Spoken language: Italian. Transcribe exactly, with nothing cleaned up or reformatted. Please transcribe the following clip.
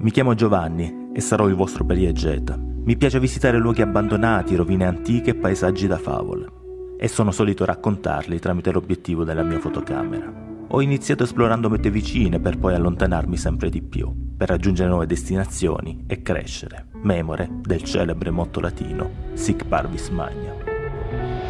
mi chiamo Giovanni e sarò il vostro periegeta. Mi piace visitare luoghi abbandonati, rovine antiche e paesaggi da favole. E sono solito raccontarli tramite l'obiettivo della mia fotocamera. Ho iniziato esplorando mete vicine per poi allontanarmi sempre di più, per raggiungere nuove destinazioni e crescere, memore del celebre motto latino Sic Parvis Magna.